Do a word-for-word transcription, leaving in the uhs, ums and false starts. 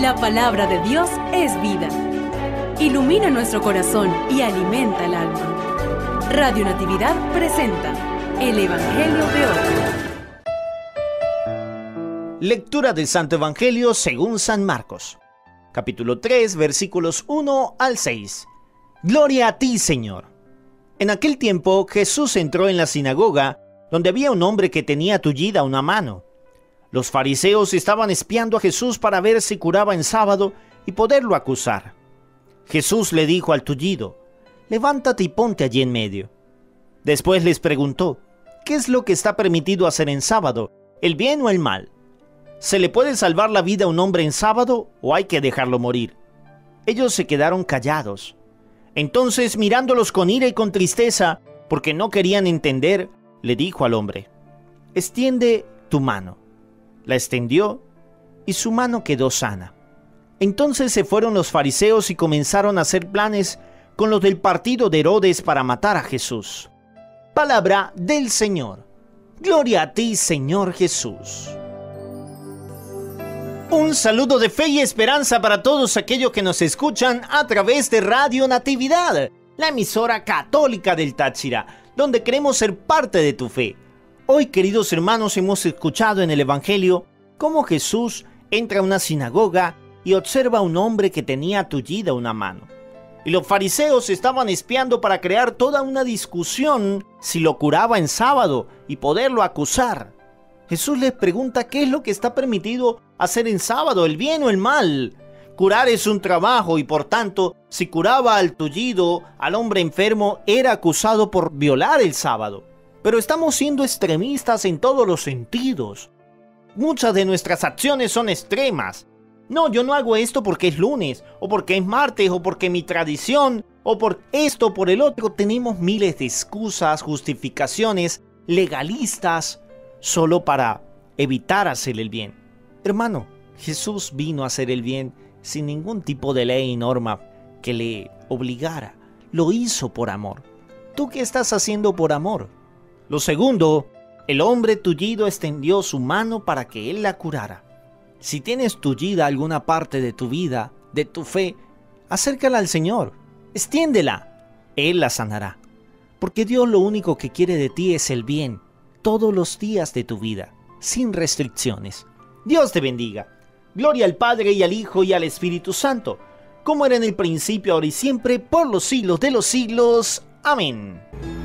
La palabra de Dios es vida. Ilumina nuestro corazón y alimenta el alma. Radio Natividad presenta el Evangelio de hoy. Lectura del Santo Evangelio según San Marcos, capítulo tres, versículos uno al seis. Gloria a ti, Señor. En aquel tiempo Jesús entró en la sinagoga, donde había un hombre que tenía tullida una mano. Los fariseos estaban espiando a Jesús para ver si curaba en sábado y poderlo acusar. Jesús le dijo al tullido: levántate y ponte allí en medio. Después les preguntó: ¿qué es lo que está permitido hacer en sábado, el bien o el mal? ¿Se le puede salvar la vida a un hombre en sábado o hay que dejarlo morir? Ellos se quedaron callados. Entonces, mirándolos con ira y con tristeza, porque no querían entender, le dijo al hombre: extiende tu mano. La extendió y su mano quedó sana. Entonces se fueron los fariseos y comenzaron a hacer planes con los del partido de Herodes para matar a Jesús. Palabra del Señor. Gloria a ti, Señor Jesús. Un saludo de fe y esperanza para todos aquellos que nos escuchan a través de Radio Natividad, la emisora católica del Táchira, donde queremos ser parte de tu fe. Hoy, queridos hermanos, hemos escuchado en el Evangelio cómo Jesús entra a una sinagoga y observa a un hombre que tenía tullida una mano. Y los fariseos estaban espiando para crear toda una discusión si lo curaba en sábado y poderlo acusar. Jesús les pregunta qué es lo que está permitido hacer en sábado, el bien o el mal. Curar es un trabajo y por tanto, si curaba al tullido, al hombre enfermo, era acusado por violar el sábado. Pero estamos siendo extremistas en todos los sentidos. Muchas de nuestras acciones son extremas. No, yo no hago esto porque es lunes, o porque es martes, o porque mi tradición, o por esto, por el otro. Tenemos miles de excusas, justificaciones legalistas, solo para evitar hacer el bien. Hermano, Jesús vino a hacer el bien sin ningún tipo de ley y norma que le obligara. Lo hizo por amor. ¿Tú qué estás haciendo por amor? Lo segundo, el hombre tullido extendió su mano para que él la curara. Si tienes tullida alguna parte de tu vida, de tu fe, acércala al Señor, extiéndela, Él la sanará. Porque Dios lo único que quiere de ti es el bien, todos los días de tu vida, sin restricciones. Dios te bendiga. Gloria al Padre y al Hijo y al Espíritu Santo, como era en el principio, ahora y siempre, por los siglos de los siglos. Amén.